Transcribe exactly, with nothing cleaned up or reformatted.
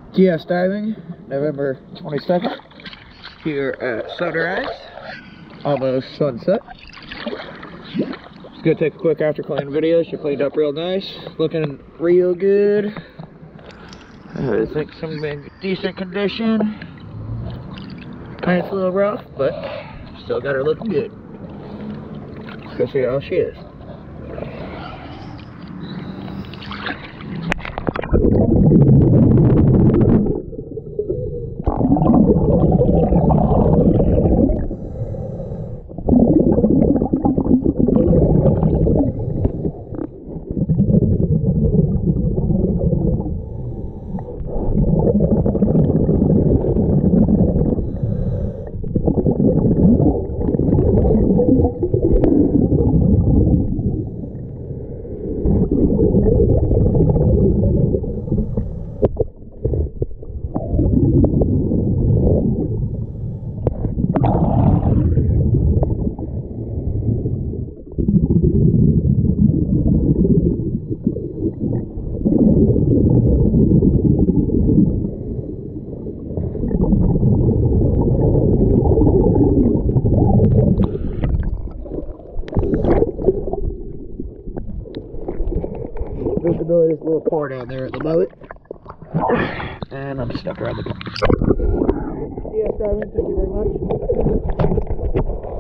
G S diving, November twenty-second, here at sunrise, almost sunset. Just gonna take a quick after clean video. She cleaned up real nice, looking real good. I think some in decent condition. Paint's a little rough, but still got her looking good. Let's go see how she is. Visibility is a little poor down there at the moment, and I'm stuck around the corner. Yes, Simon, thank you very much.